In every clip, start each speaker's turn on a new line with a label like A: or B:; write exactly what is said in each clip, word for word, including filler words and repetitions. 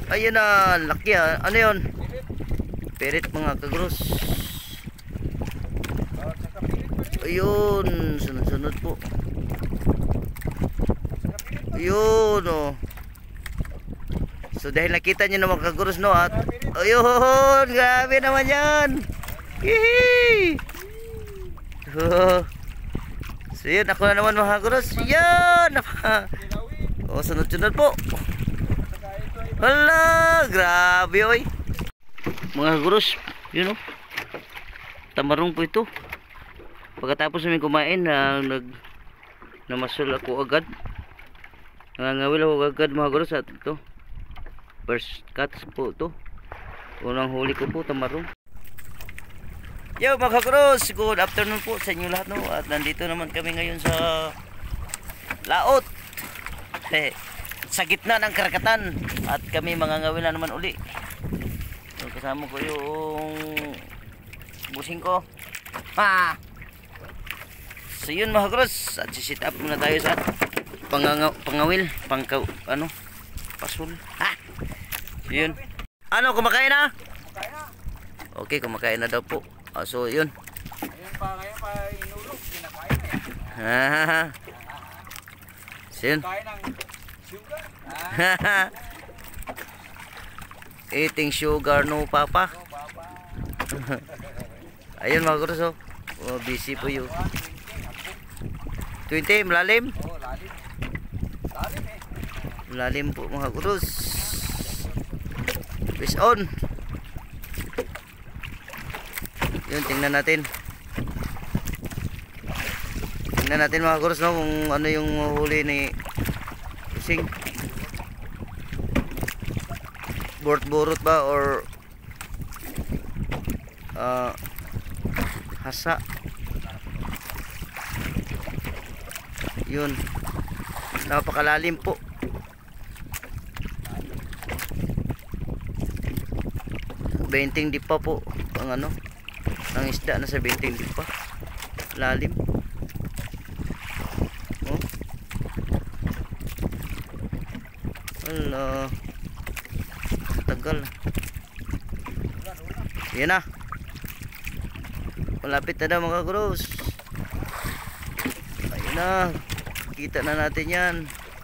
A: Ayun na, laki ah. Ano yun? Pirit mga kagros. Ayun, sunod-sunod po. Ayun oh. So dahil nakita nyo na mga kagros no at ayun, grabe naman yan. Hihi. Oh. So yun, ako na naman mga kagros. Yan. Oh, sunod-sunod po. Hala, grabe oy. Mga kagros, yun oh. Tamarong po ito. Pagkatapos namin kumain na nag namasul ako agad. Nangangawil ako agad mga kagros at ito. First cuts po ito. Unang huli ko po, tamarong. Yo mga kagros, good afternoon po sa inyo lahat no. At nandito naman kami ngayon sa laot. Hey, sa gitna ng karagatan. At kami mangangawil na naman uli. So, kasama ko yung busing ko. Ha! So yun mga kagros, at sit up muna tayo sa pangangaw, pangawil, pangkaw, ano, pasul. Ha! So yun. Ano, kumakain na?
B: Kumakain na.
A: Okay, kumakain na daw po. Ah, so yun.
B: Ayun pa, ngayon pa inulog, kinakain na yan.
A: Ha! So yun.
B: Kain ng sugar.
A: Ah. Eating sugar no papa.
B: Oh, baba.
A: Ayun mga kagros oh. Oh, busy po yun. twenty, malalim?
B: Oh, lalim. Lalim eh.
A: Malalim po mga kagros. Fish on. Yun, tingnan natin. Tingnan natin mga kagros no, kung ano yung huli ni Pusing. Burot-burot ba or uh, hasa. Yun, napakalalim po. Benting di pa po ang ano, ang isda na sa benting di pa. Lalim. Oh. Hala. Tagal. Yan na. Malapit na daw mga kagros. Ayun na. Kita na natin yan.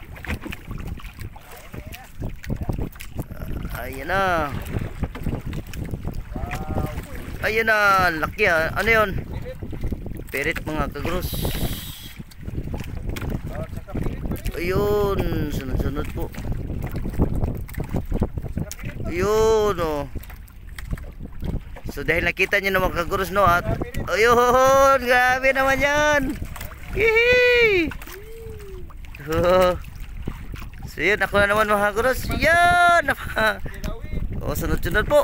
A: Ayun na. Ayun na. Laki ah. Ano yun? Pirit mga kagros. Ayun. Sunod-sunod po. Ayun oh. So dahil nakita nyo na mga kagros no at ayun, grabe naman yan. Hihi. Oh. So yun, ako na naman mga kagros. Yan. Oh, sunod-sunod po.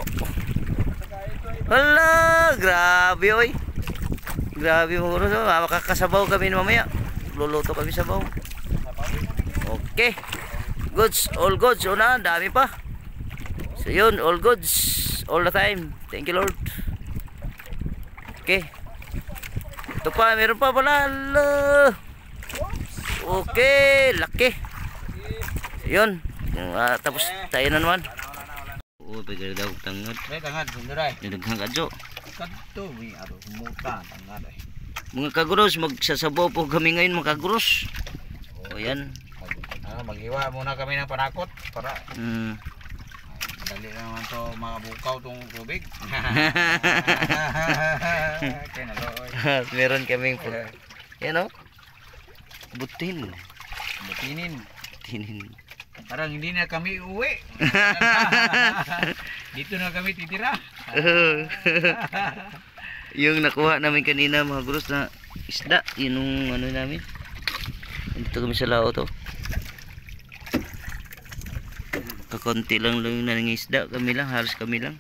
A: Hala, grabe oy. Grabe mga kagros oh. Makakasabaw kami mamaya. Luluto kami sabaw. Okay. Goods, all goods. Una, dami pa. So yun, all goods all the time. Thank you Lord. Okay. Ito pa, meron pa pala. Okay, laki. Yun. Uh, tapos tayo na naman. Oo, pagkari daw tangad.
B: May tangad, sunduray.
A: Nidaghang kadyo.
B: Kadto, may aro, humuta, tangad eh.
A: Mga kagros, magsasabaw po kami ngayon mga kagros. O yan.
B: Ah, maghiwa muna kami ng panakot para
A: Hmm.
B: madali na naman to makabukaw tong tubig. Kinaloy.
A: Meron kaming po. Yan o. Butin.
B: Butinin.
A: Butinin.
B: Parang hindi na kami uwi. Dito na kami titira.
A: Yung nakuha namin kanina mga kagros na isda. Yun yung ano namin. Dito kami sa lao to. Kakunti lang lang yung nangingisda. Kami lang, halos kami lang.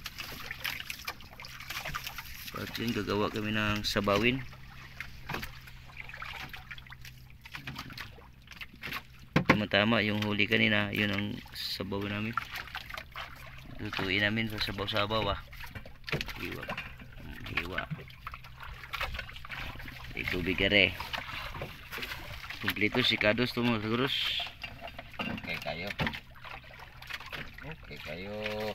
A: At yun, gagawa kami ng sabawin. Tama-tama yung huli kanina, yun ang sabawin namin. Tutuin namin sa sabaw-sabaw ah. Hiwa. Hiwa. May tubig are. Kumplito si Kados to mga kagros.
B: Okay kayo. Okay kayo.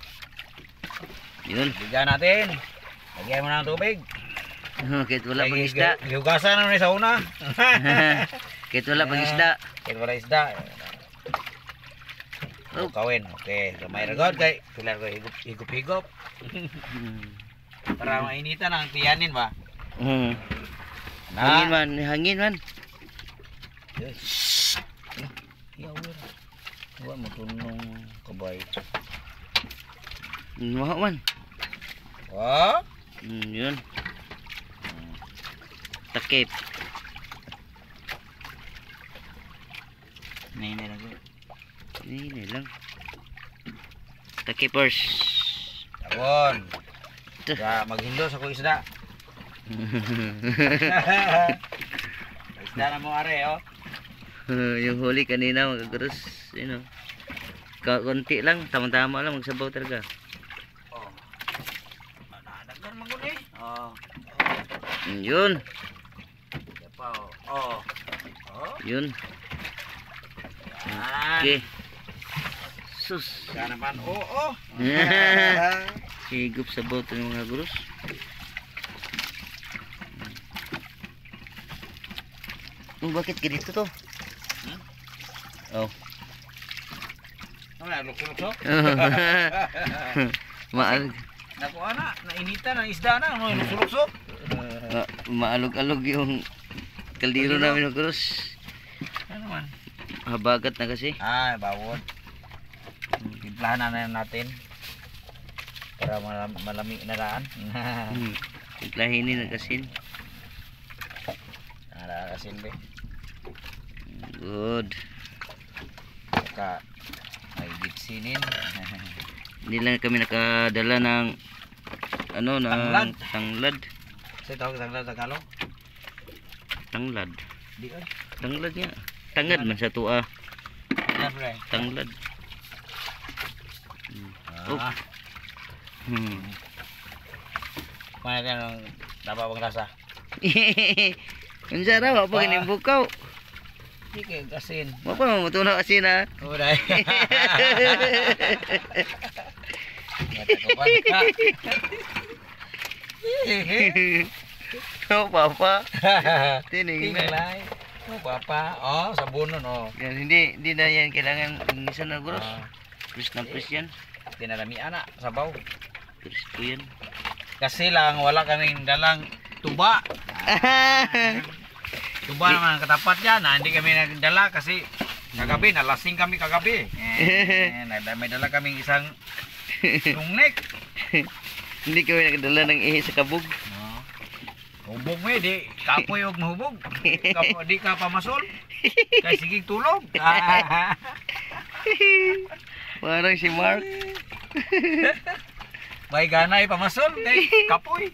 A: Yun.
B: Bigyan natin. Lagyan mo na ng tubig.
A: Kahit wala pang isda.
B: Gihugasan na sa una.
A: Kahit wala pang isda.
B: Kahit wala isda. Oh, kawin. Okay, gamay ra god kay pila ko higop-higop. Para mainitan ang tiyanin ba?
A: Hmm. Hangin man, hangin man.
B: Ya wala. Wa mo tunong kabay.
A: Maho man.
B: Wah?
A: Hmm, yun. Takip.
B: Nini lang.
A: Ini lang. Takipers.
B: Tawon. Ya, maghindo sa ko isda. Isda na mo are oh.
A: Yung huli kanina mga gurus, you know. Konti lang, tama-tama lang magsabaw talaga.
B: Oh. Nadagdan man gud eh. Oh.
A: Yun.
B: Yapa oh. Oh. Oh.
A: Yun.
B: Ah.
A: Okay. Sus.
B: Kana man. Oh, oh.
A: Higup sa boat ng mga gurus. Oh, bakit ganito to?
B: Hmm?
A: Oh.
B: Ano na lukulok so?
A: Maalog.
B: Naku ana, nainitan ang isda na, ano lukulok so?
A: Ma maalog-alog yung kaldero namin ng gurus.
B: Ano man?
A: Habagat na kasi.
B: Ay, bawod. Timplahan na natin. Para malam malami na raan.
A: Hmm. Timplahinin na kasin.
B: Nara kasin be.
A: Good.
B: Ka ay gitsinin.
A: Hindi lang kami nakadala ng ano ng
B: Tanglad.
A: tanglad.
B: Sa tawag tanglad Tagalog.
A: Tanglad.
B: Di ay.
A: Tanglad niya. Tangad man sa tuwa.
B: Na pre.
A: Tanglad. Oh.
B: Ah.
A: Hmm.
B: Mana kan ang dapat bang rasa?
A: Unsa ra wa pa kining bukaw?
B: Di kay kasin.
A: Wa pa mamutunaw asin ha.
B: Uray. Mata ko pa.
A: Oh, papa. Tining na.
B: Tingnan. Oh, papa. Oh, sabunon oh.
A: Yan, hindi, hindi na yan kailangan ingisan na gurus.
B: Ah.
A: Pris na pris yan.
B: Tinalami ana sabaw.
A: Pris ko yan.
B: Kasi lang wala kaming dalang tuba. Tuba naman ang katapat yan. Ah, hindi kami nagdala kasi kagabi, nalasing kami kagabi. Eh, eh, may dala kaming isang lungnek.
A: Hindi kami nagdala ng ihi sa kabog.
B: Oh. Hubog mo eh, di kapoy og mahubog. Kapo, di ka pamasol. Kaya sige tulog. Ah.
A: Parang si Mark.
B: May ganay pamasol kay kapoy.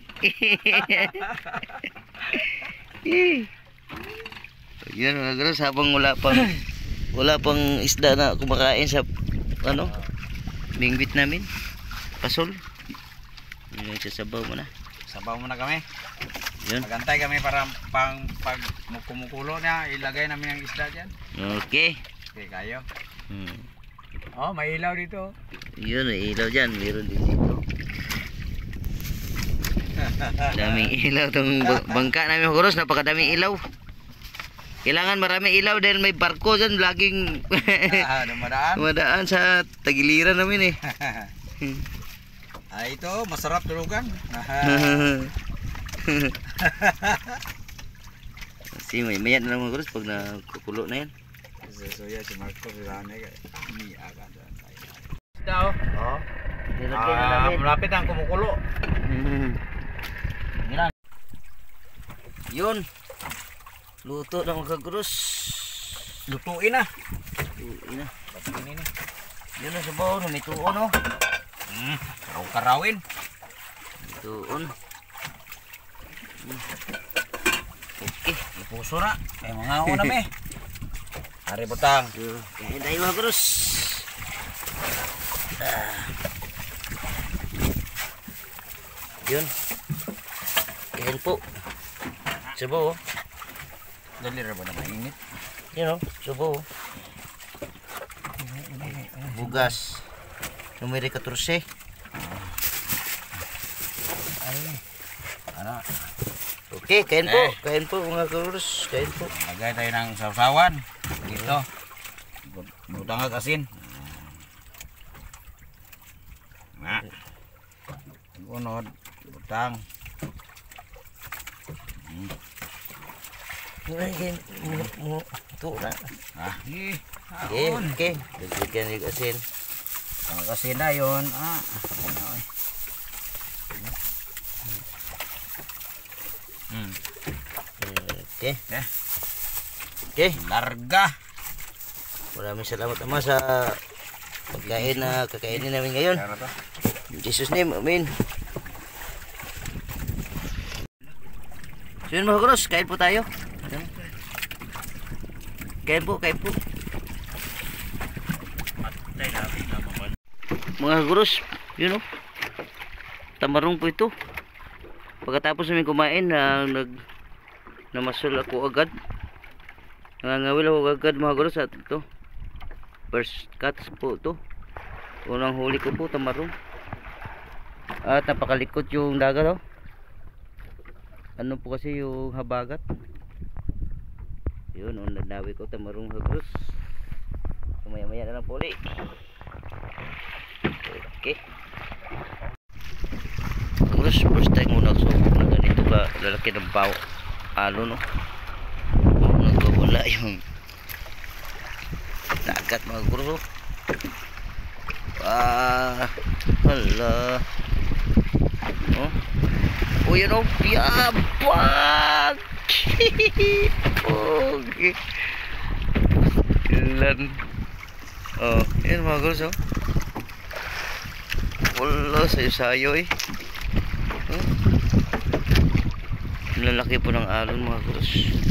A: Yan mga gurus, habang wala pang wala pang isda na kumakain sa ano bingwit namin pasol, yun sasabaw mo na.
B: Sabaw muna kami.
A: Yun.
B: Magantay kami para pang pag kumukulo na ilagay namin ang isda diyan.
A: Okay.
B: Okay kayo.
A: Hmm.
B: Oh, may ilaw dito.
A: Yun, may ilaw dyan, meron din dito. Daming ilaw tong ba- bangka namin mga gurus, napakadaming ilaw. Kailangan marami ilaw dahil may barko dyan laging
B: Ah, dumadaan.
A: dumadaan sa tagiliran namin eh.
B: Ah, ito masarap tulugan.
A: Kasi may mayat na lang mga gurus pag nakukulo na yan.
B: So, ya si Marco Rane kay ni aga dan tayo. Daw. Oh.
A: Nilagay na
B: Ah,
A: namin.
B: malapit ang kumukulo. Yan.
A: Yun. Luto na mga gurus.
B: Lutuin na.
A: Lutuin na.
B: Lutuin na.
A: Yun na sa baon, may tuon no.
B: Hmm, raw karawin.
A: Tuon. Okay.
B: Ipuso na. Ay mga una me. Ari butang.
A: So, kain tayo mga gurus. Ah. Yun. Kain po. Subo oh.
B: Dali ra ba na mainit?
A: Yun oh, subo oh. Bugas. Numero fourteen.
B: Ay. Ano?
A: Okay, kain po.
B: Eh.
A: Kain po mga kaurus. Kain po.
B: Lagay tayo ng sausawan. Dito. Butang ang asin. Na. Unod. Butang. Hmm.
A: Ngayon, mo, mo, ito na.
B: Ah, eh.
A: Okay,
B: Aon.
A: okay. Dagdagan yung asin.
B: Ang asin na yun. Ah. Okay. Hmm.
A: Okay.
B: Eh.
A: Okay.
B: Larga.
A: Maraming salamat naman sa pagkain na kakainin namin ngayon.
B: Ano to?
A: In Jesus' name, amen. So yun mga kaurus, kain po tayo. Kain po, kain po. Mga kaurus, yun o. Tamarong po ito. Pagkatapos namin kumain, na nag namasul ako agad. Nangangawil ako agad mga kaurus at ito. First cuts po ito. Unang huli ko po, tamarong. At napakalikot yung dagat oh. Ano po kasi yung habagat. Yun, ang nanawi ko tamarong hagros. Maya maya na lang po ulit. Okay. Hagros, first time muna so na ganito ka lalaki ng baw. Alo no. Oh, nagwawala yung dagat mga hagros. Ah, hala. Oh. Oh, yan o, piyabag! Okay. Ilan. Oh, yan mga guys, oh. Wala, sayo-sayo eh. Oh. Lalaki po ng alon mga guys.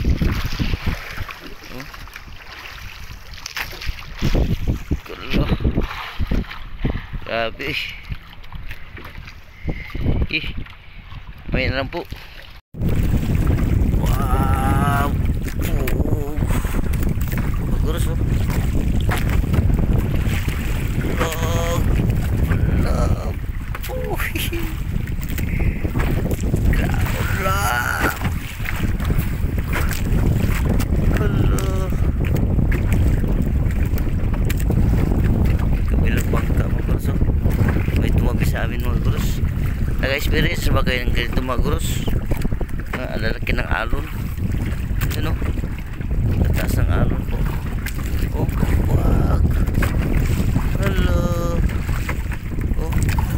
A: Oh. Wala. Grabe eh. Eh. May na lang po. Wow. Oh. Bagus oh. Oh. Love. Oh. Love. Hello. Kabilang bangka mga kurso. May tumabi sa amin mga kurso. Nag-experience ba kayo ng ganito mga gurus? Ang lalaki ng alon. Ano? Tataas ng alon po. Oh, wag. Hello. Oh.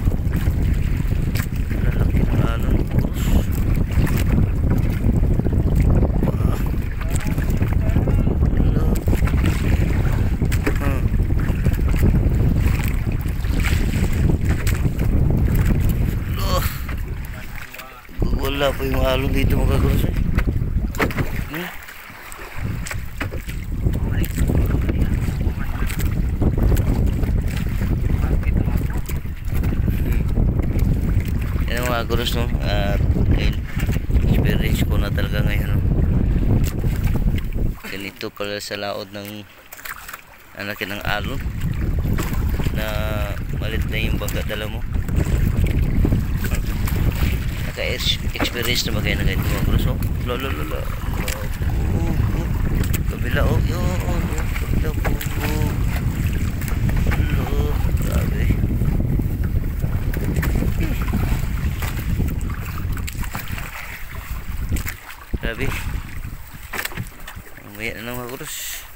A: Lalaki ng alon gurus. Wag. Hello. Hmm. Wala po yung alon dito mga kaguros eh. Hmm? Yan ang mga kaguros no. At experience ko na talaga ngayon no. Ganito pala sa laod ng anak ng alon na malit na yung bangka dala mo. Naka-experience na ba kayo na ganito mga kaguros oh. Lolo lolo. Oh, oh. Kabila oh. Yo, oh, oh. Kabila po. Oh. Hello. Grabe. Grabe. Mamaya na lang mga kaguros.